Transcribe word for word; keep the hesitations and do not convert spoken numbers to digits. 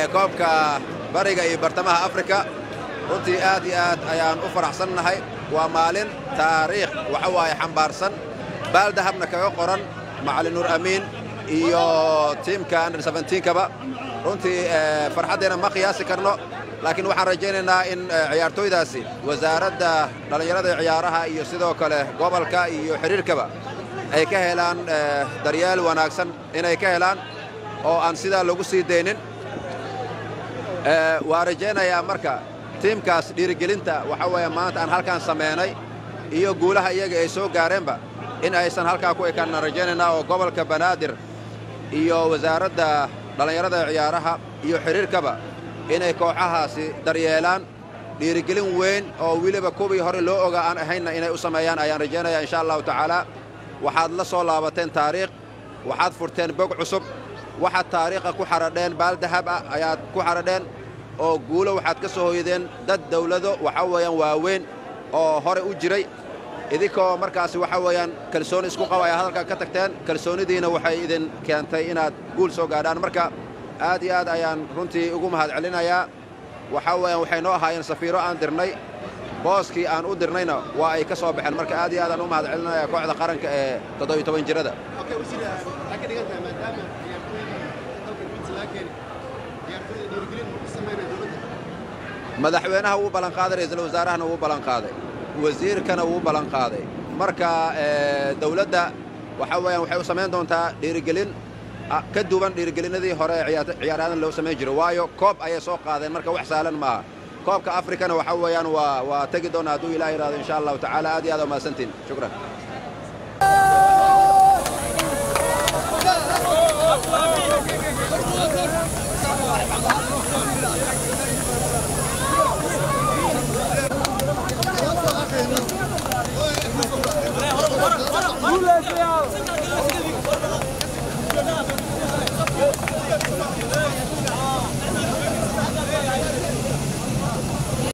koobka bariga iyo bartamaha Afrika runtii aad iyo aad ayaan u faraxsannahay waa maalin taariikh waxa waaye xambaarsan baal dahabna kaga qoran macallin Nuur Amiin iyo tiimka under seventeen kaba runtii farxadeena ma qiyaasi karno laakiin waxaan rajaynaynaa in ciyaartooydaasi wasaaradda dhalinyarada ciyaaraha iyo sidoo kale gobolka iyo xiriirkaba ay ka helaan daryeel wanaagsan inay ka helaan oo aan sidaa lagu sii deynin waa rajaynayaa marka tiimkaas dhiirigelinta waxa weeye maanta aan halkaan sameynay iyo guulaha iyaga ay soo gaareenba in aysan halkaa ku ekaan rajaynaynaa oo gobolka Banaadir iyo wasaaradda dhalinyarada ciyaaraha iyo xiriirkaba inay kooxahaasi daryeelaan dhiirigelin weyn oo wiliba kubii hore loo ogaa aan ahayna inay u sameeyaan ayaan rajaynayaa insha Allah ta'ala waxaad la soo laabateen taariikh waxaad furteen bog cusub waxaad taariikha ku xaradheen baal dahab ah ayaad ku xaradheen oo guulo waxaad ka soo hoydeen dad dawlado waxa weeyaan waaweyn oo hore u jiray idinkoo markaasi waxa weeyaan kalsooni isku qaba ayaa halka ka tagteen kalsoonidiina waxay idin keentay inaad guul soo gaadhaan marka aad iyo aad ayaan runtii ugu mahad celinayaa waxa weeyaan waxay noo ahaayeen safiiro aan dirnay booskii aan u dirnayna waa ay ka soo baxeen marka aad iyo aad aan u mahad celinayaa kooxda qaranka ee toddoba iyo toban jirada madaxweynaha wuu ballan qaaday ra'iisul wasaarahana wuu ballan qaaday wasiirkana wuu ballan qaaday marka dawladda waxa weeyaan waxay u sameyn doontaa dhiirigelin ka duwan dhiirigelinadii hore ciyaaradan loo sameyn jiray waayo koob ayay soo qaadeen marka wax saalan maaha koobka Afrikana waxa weeyaan waa waa tagi doona hadduu Ilaahay yiraahdo insha Allah ta'ala aad iyo aad u mahadsantiin shukran